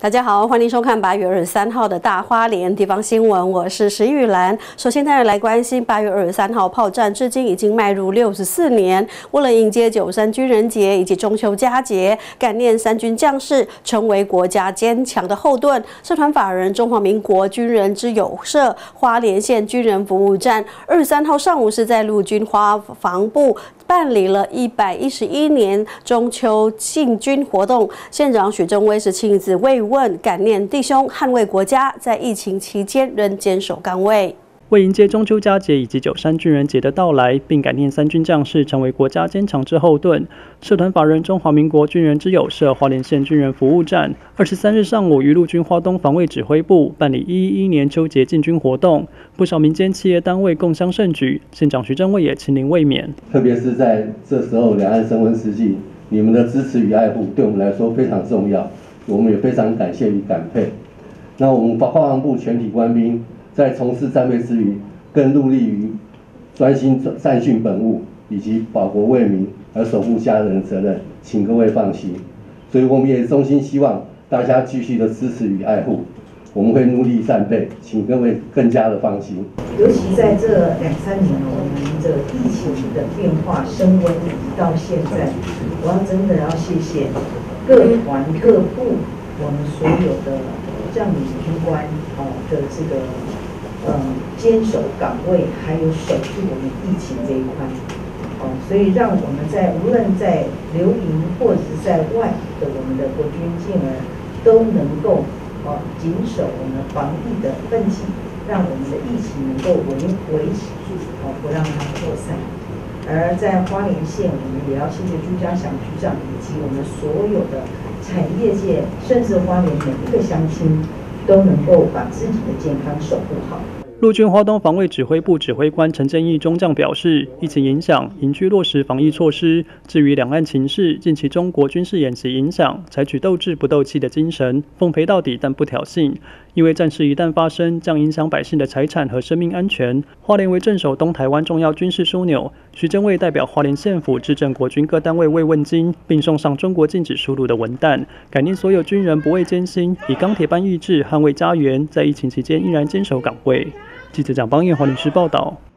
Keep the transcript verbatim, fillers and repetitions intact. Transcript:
大家好，欢迎收看八月二十三号的大花莲地方新闻，我是石玉兰。首先，带来关心八月二十三号炮战，至今已经迈入六十四年。为了迎接九三军人节以及中秋佳节，感念三军将士，成为国家坚强的后盾。社团法人中华民国军人之友社花莲县军人服务站，二十三号上午是在陆军花防部办理了一百一十一年中秋庆军活动，县长许正威是亲自慰问感念弟兄，捍卫国家，在疫情期间仍坚守岗位。 为迎接中秋佳节以及九三军人节的到来，并感念三军将士成为国家坚强之后盾，社团法人中华民国军人之友社花莲县军人服务站，二十三日上午于陆军花东防卫指挥部办理一一一年秋节进军活动，不少民间企业单位共襄盛举，县长徐正伟也亲临慰勉。 特别是在这时候两岸升温时期，你们的支持与爱护对我们来说非常重要，我们也非常感谢与感佩。那我们花防部全体官兵在从事战备之余，更努力于专心善训本务，以及保国为民而守护家人的责任，请各位放心。所以我们也衷心希望大家继续的支持与爱护，我们会努力战备，请各位更加的放心。 尤其在这两三年，我们的疫情的变化升温到现在，我要真的要谢谢各团各部我们所有的将领军官哦的这个呃坚守岗位，还有守住我们疫情这一块哦，所以让我们在无论在留营或者是在外的我们的国军健儿都能够哦谨守我们防疫的分际，让我们的疫情能够维维持住哦，不让它扩散。而在花莲县，我们也要谢谢朱家祥局长以及我们所有的产业界，甚至花莲每一个乡亲都能够把自己的健康守护好。 陆军花东防卫指挥部指挥官陈建义中将表示，疫情影响，营区落实防疫措施。至于两岸情势，近期中国军事演习影响，采取斗智不斗气的精神，奉陪到底但不挑衅。因为战事一旦发生，将影响百姓的财产和生命安全。花莲为镇守东台湾重要军事枢纽，徐正伟代表花莲县府致赠国军各单位慰问金，并送上中国禁止输入的文弹，感念所有军人不畏艰辛，以钢铁般意志捍卫家园，在疫情期间依然坚守岗位。记者蒋邦彦花莲市报道。